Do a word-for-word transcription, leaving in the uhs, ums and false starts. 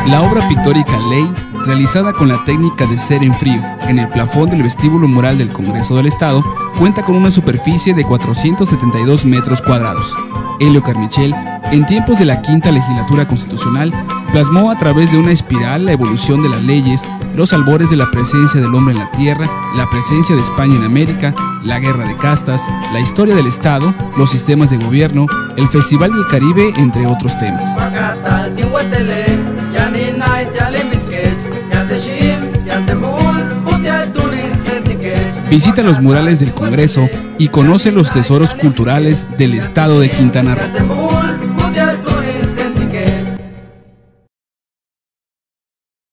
La obra pictórica Ley, realizada con la técnica de ser en frío en el plafón del vestíbulo mural del Congreso del Estado, cuenta con una superficie de cuatrocientos setenta y dos metros cuadrados. Helio Carmichael, en tiempos de la Quinta Legislatura Constitucional, plasmó a través de una espiral la evolución de las leyes, los albores de la presencia del hombre en la tierra, la presencia de España en América, la guerra de castas, la historia del Estado, los sistemas de gobierno, el Festival del Caribe, entre otros temas. Visita los murales del Congreso y conoce los tesoros culturales del Estado de Quintana Roo.